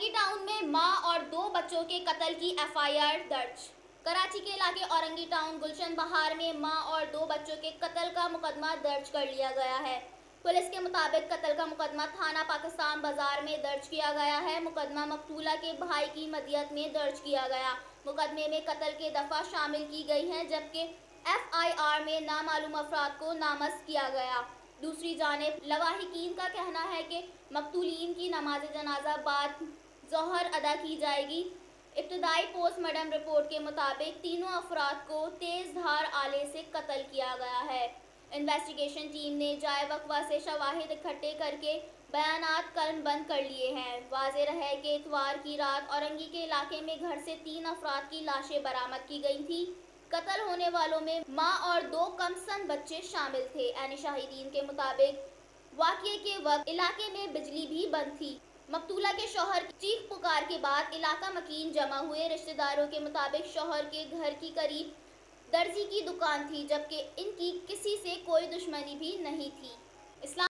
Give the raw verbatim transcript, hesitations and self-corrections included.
Orangi town में मां और दो बच्चों के कत्ल की एफ आई आर दर्ज। कराची के इलाके औरंगी टाउन गुलशन बहार में मां और दो बच्चों के कत्ल का मुकदमा दर्ज कर लिया गया है। पुलिस के मुताबिक कत्ल का मुकदमा थाना पाकिस्तान बाजार में दर्ज किया गया है। मुकदमा मकतूला के भाई की मदियत में दर्ज किया गया। मुकदमे में कत्ल के दफा शामिल की गई है, जबकि एफ आई आर में नामालूम अफराद को नामज़द किया गया। दूसरी जानिब लवाहिकीन का कहना है कि मकतूलीन की नमाज जनाजा बाद ज़ोहर अदा की जाएगी। इब्तदाई पोस्टमार्टम रिपोर्ट के मुताबिक तीनों अफराद को तेज धार आले से कत्ल किया गया है। इन्वेस्टिगेशन टीम ने जाए वक़्वा से शवाहिद इकट्ठे करके बयानात कलम बंद कर लिए हैं। वाज़ेह है कि इतवार की रात औरंगी के इलाके में घर से तीन अफराद की लाशें बरामद की गई थी। कत्ल होने वालों में मां और दो कमसन बच्चे शामिल थे। ऐन शाहिदीन के मुताबिक वाक़ये के वक्त इलाके में बिजली भी बंद थी। मकतूला के शौहर की चीख पुकार के बाद इलाका मकीन जमा हुए। रिश्तेदारों के मुताबिक शौहर के घर की करीब दर्जी की दुकान थी, जबकि इनकी किसी से कोई दुश्मनी भी नहीं थी। इस्लाम